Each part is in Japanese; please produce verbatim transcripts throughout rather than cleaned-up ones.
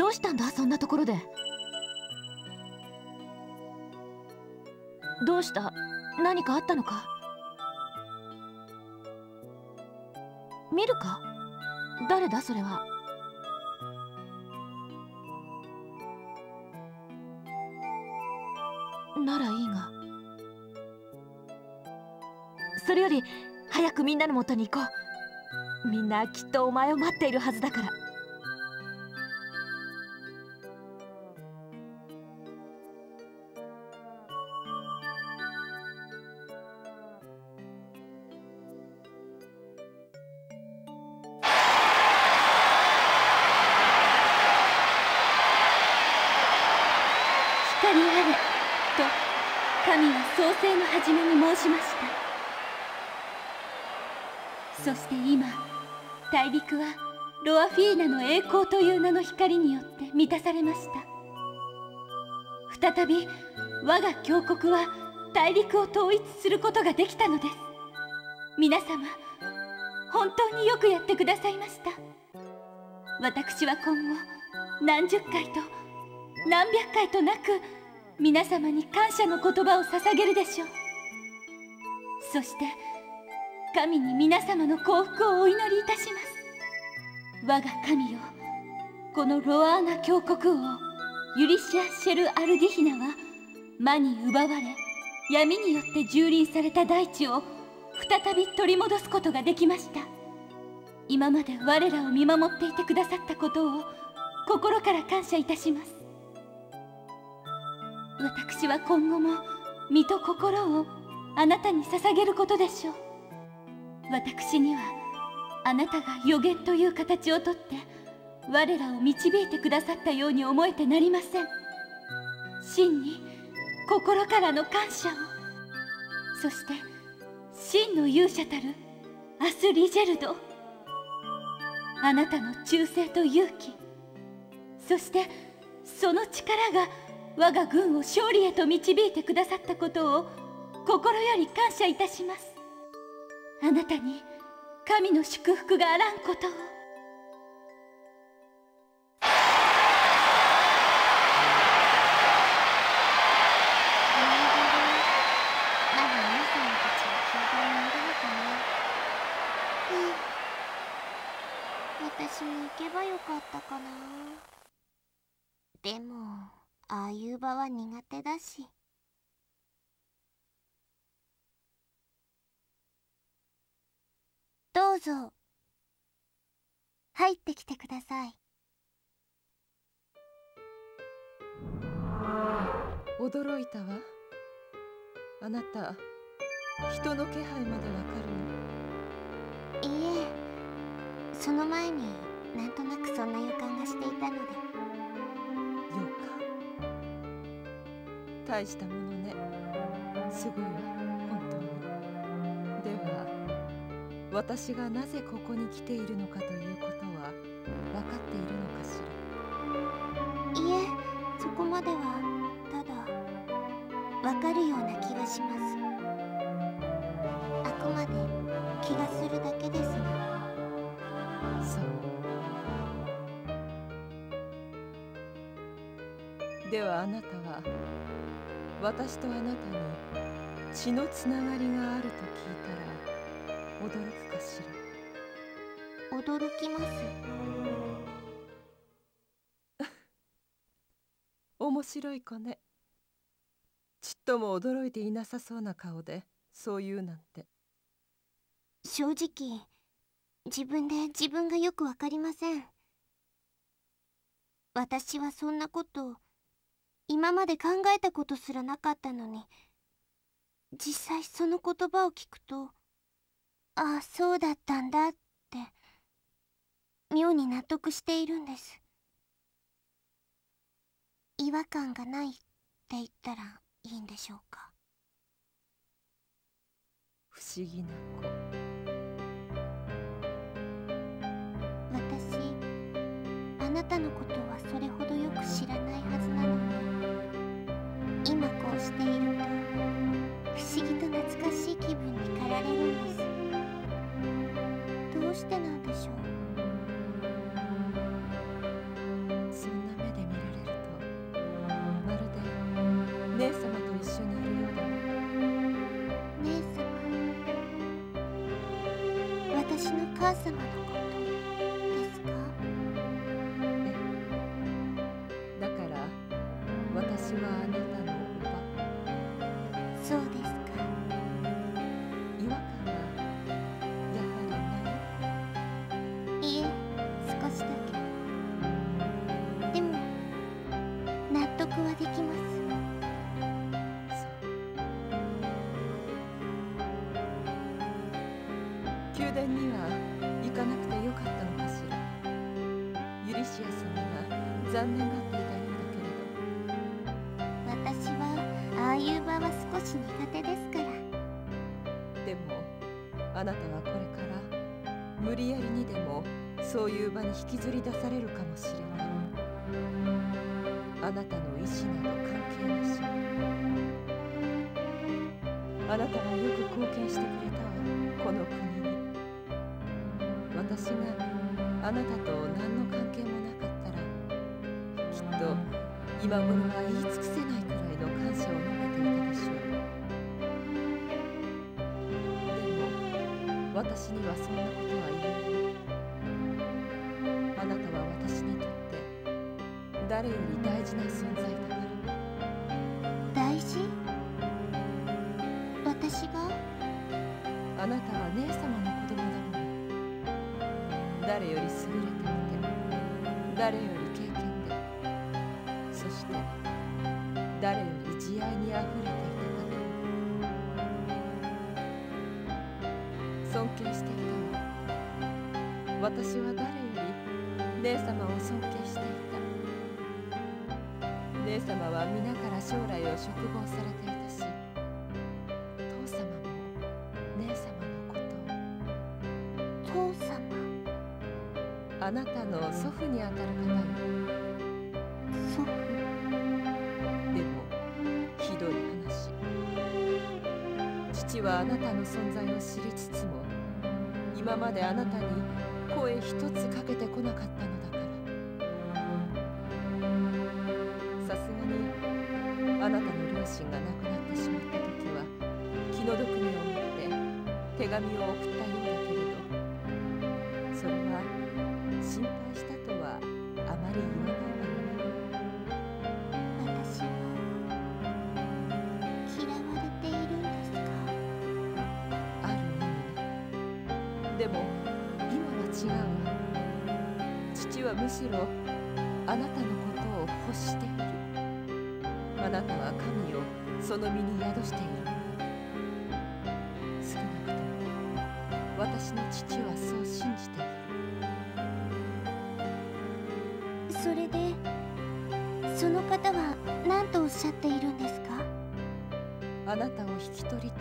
どうしたんだ、そんなところで。どうした？何かあったのか？見るか？誰だそれは。ならいいが、それより早くみんなのもとに行こう。みんなきっとお前を待っているはずだから。 光あれと神は創世の初めに申しました。そして今大陸はロアフィーナの栄光という名の光によって満たされました。再び我が強国は大陸を統一することができたのです。皆様本当によくやってくださいました。私は今後何十回と何百回となく皆様に感謝の言葉を捧げるでしょう。そして神に皆様の幸福をお祈りいたします。我が神よ、このロアーナ教国王ユリシア・シェル・アルディヒナは魔に奪われ闇によって蹂躙された大地を再び取り戻すことができました。今まで我らを見守っていてくださったことを心から感謝いたします。私は今後も身と心をあなたに捧げることでしょう。私にはあなたが予言という形をとって我らを導いてくださったように思えてなりません。真に心からの感謝を、そして真の勇者たるアス・リジェルド、あなたの忠誠と勇気、そしてその力が我が軍を勝利へと導いてくださったことを心より感謝いたします。あなたに神の祝福があらんことを。 私も行けばよかったかな。でもああいう場は苦手だし。どうぞ入ってきてください。 驚いたわ。あなた人の気配までわかるの？いいえ、その前になんとなくそんな予感がしていたので。 予感？大したものね。すごいわ、本当に。では私がなぜここに来ているのかということは分かっているのかしら？いえ、そこまではただ分かるような気がします。あくまで気がするだけですが。 そう。ではあなたは私とあなたに血のつながりがあると聞いたら驚くかしら？ 驚きます。 面白い子ね。ちっとも驚いていなさそうな顔でそう言うなんて。 正直自分で自分がよくわかりません。私はそんなこと今まで考えたことすらなかったのに、実際その言葉を聞くと、ああそうだったんだって妙に納得しているんです。違和感がないって言ったらいいんでしょうか。 不思議な子。 私あなたのことはそれほどよく知らないはずなのに、今こうしていると不思議と懐かしい気分に駆られるんです。どうしてなんでしょう。 そんな目母様のことですか？ ええ、だから私はあなたのおば。 そうですか。 違和感はやはりない？ いえ、少しだけ。でも納得はできます。 宮殿には行かなくてよかったのかしら。ユリシア様が残念がっていたようだけれど。 私はああいう場は少し苦手ですから。 でもあなたはこれから無理やりにでもそういう場に引きずり出されるかもしれない。あなたの意思など関係なし。あなたはよく貢献してくれたわ、この国に。私があなたと何の関係もなかったら、きっと今頃は言い尽くせないくらいの感謝を述べていたでしょう。でも私にはそんなことは言えない。あなたは私にとって誰より大事な存在だから。 大事？私が？ あなたは姉様の子供だもの。誰より優れていて、誰より経験で、そして誰より慈愛にあふれていた方。尊敬していたわ。私は誰より姉様を尊敬していた。姉様は皆から将来を嘱望されていたし、父様も姉様のことを。 父様？ あなたの祖父にあたる方よ。 祖父？ でもひどい話。父はあなたの存在を知りつつも、今まであなたに声一つかけてこなかったのだから。さすがにあなたの両親が亡くなってしまった時は気の毒に思って手紙を送ったようだけれど、それは心配したとはあまり言わないわよね。 私は嫌われているんですか？ ある意味ね。でも今は違うわ。父はむしろあなたのことを欲している。あなたは神をその身に宿している。少なくとも私の父はそう信じている。 それでその方は何とおっしゃっているんですか？ あなたを引き取りたい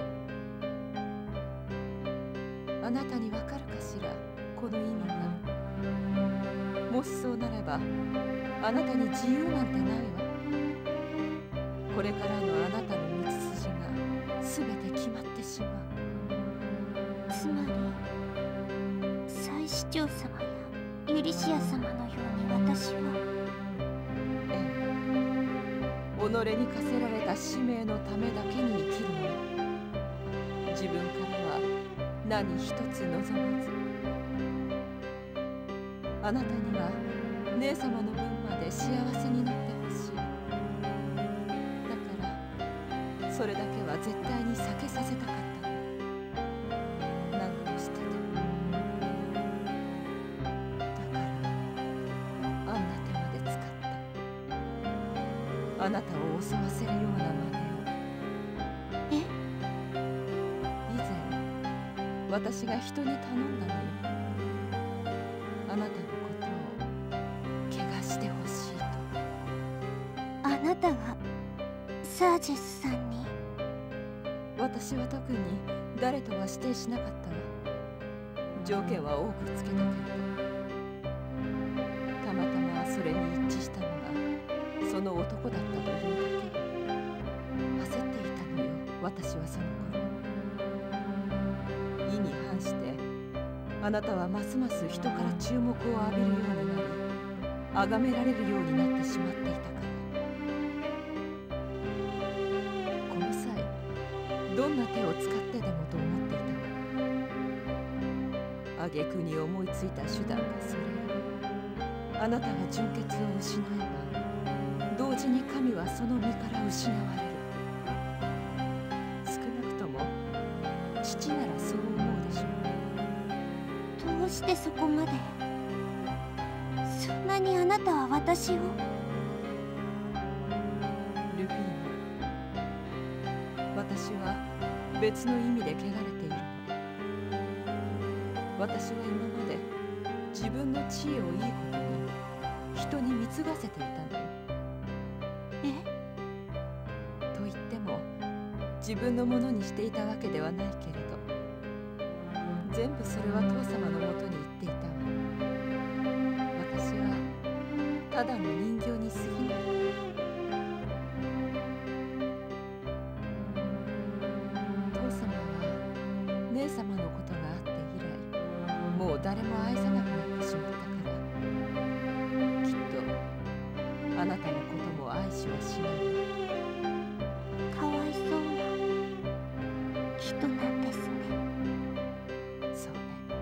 と。あなたにわかるかしら、この意味が。もしそうなればあなたに自由なんてないわ。これからのあなたの道筋が全て決まってしまう。 つまり祭司長様やユリシア様のように私は。 ええ、己に課せられた使命のためだけに生きるのよ。自分からは何一つ望まず。あなたには姉様の分まで幸せになってほしい。だからそれだけは絶対に避けさせたかったの。何としてでも。だからあんな手まで使った。あなたを襲わせるような真似を。 え？ 以前私が人に頼んだのよ。あなたのことを怪我してほしいと。 あなたがサージェスさんに？ 私は特に誰とは指定しなかったわ。条件は多くつけたけれど、たまたまそれに一致したのがその男だったというだけ。焦っていたのよ、私はその頃。意に反してあなたはますます人から注目を浴びるようになり、崇められるようになってしまっていたから。この際どんな手を使ってでもと思っていたわ。あ挙句に思いついた手段がそれ。あなたが純血を失えば、同時に神はその身から失われる。少なくとも父ならそう思うでしょう。 どうしてそこまで。そんなにあなたは私を。 ルフィーナ、私は別の意味で汚れているの。私は今まで自分の地位をいいことに人に貢がせていたのよ。 え？ と言っても自分のものにしていたわけではないけれど、全部それは父様のもとに行っていたわ。私はただの人形に過ぎない。父様は姉様のことがあって以来、もう誰も愛さなくなってしまったから、きっとあなたのことも愛しはしないわ。 かわいそうな人なんですね。 そうね。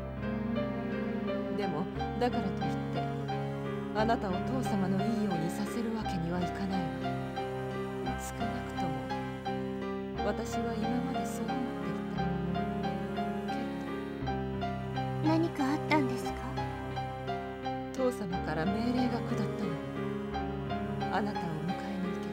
でもだからといってあなたを父様のいいようにさせるわけにはいかないわ。少なくとも私は今までそう思っていたけれど。 何かあったんですか？ 父様から命令が下ったのよ。あなたを迎えに行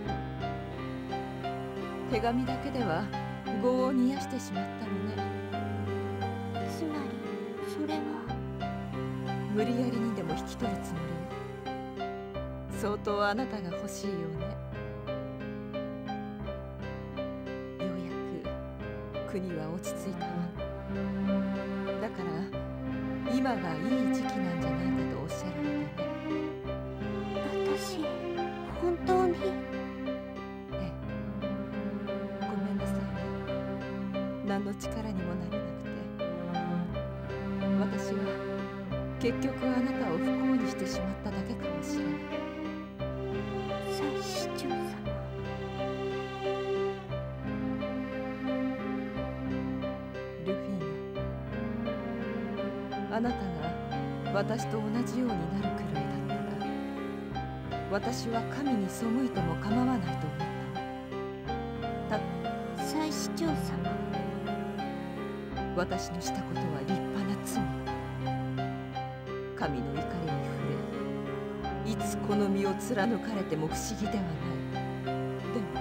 けと。手紙だけでは業を煮やしてしまったのね。 つまりそれは。 無理やりにでも引き取るつもりよ。相当あなたが欲しいようね。ようやく国は落ち着いたわ。だから今がいい時期なんじゃないかとおっしゃられてね。 私本当に。 ええ、ごめんなさいね。何の力にもなれなくて。私は結局あなたを不幸にしてしまっただけかもしれない。 祭司長様。 ルフィーナ、あなたが私と同じようになるくらいだったら、私は神に背いても構わないと思ったわ。た祭司長様。 私のしたことは立派な罪。神の怒りに触れ、いつこの身を貫かれても不思議ではない。でも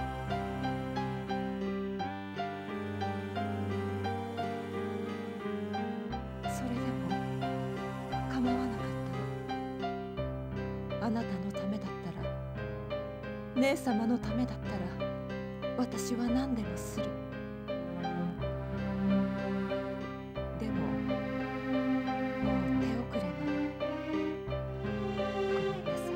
それでも構わなかったの。あなたのためだったら、姉様のためだったら、私は何でもする。でももう手遅れなの。ごめんなさ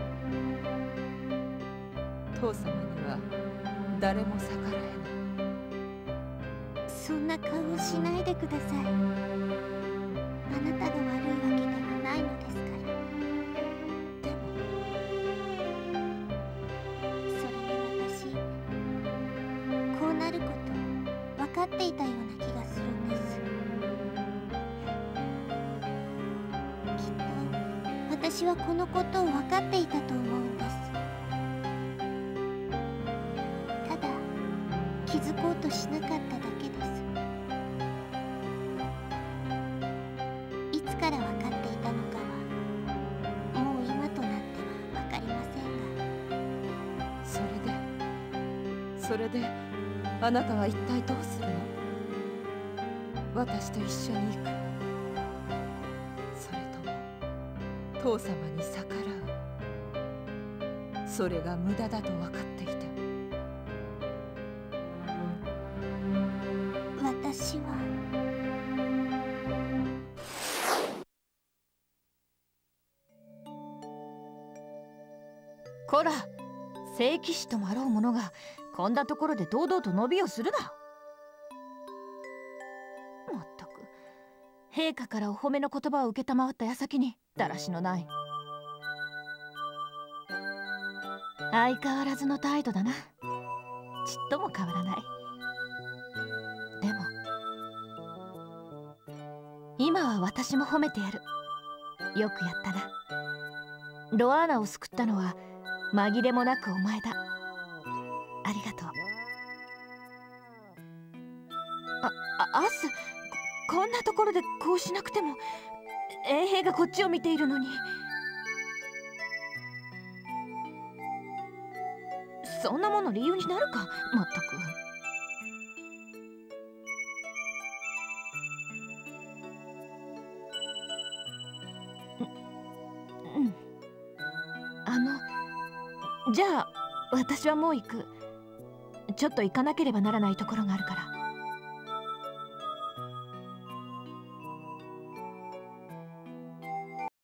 い。父様には誰も逆らえない。 そんな顔をしないでください。あなたが悪いわけではないのですから。 でもそれに私こうなること分かっていたような気がするんです。きっと私はこのことを分かっていたと思うんです。ただ気づこうとしなかっただけです。いつから分かっていたのかはもう今となっては分かりませんが。 それでそれであなたは一体どうするの？私と一緒に行く？それとも父様に逆らう？それが無駄だと分かっていても。 私はこら、聖騎士ともあろう者がこんなところで堂々と伸びをするな。まったく陛下からお褒めの言葉を受けたまわった矢先にだらしのない。相変わらずの態度だな。ちっとも変わらない。でも今は私も褒めてやる。よくやったな。ロアーナを救ったのは紛れもなくお前だ。ありがとう。あ、あアス、こ、こんなところでこうしなくても。衛兵がこっちを見ているのに。そんなもの理由になるか、まったく。うん、あのじゃあ私はもう行く。ちょっと行かなければならないところがあるから。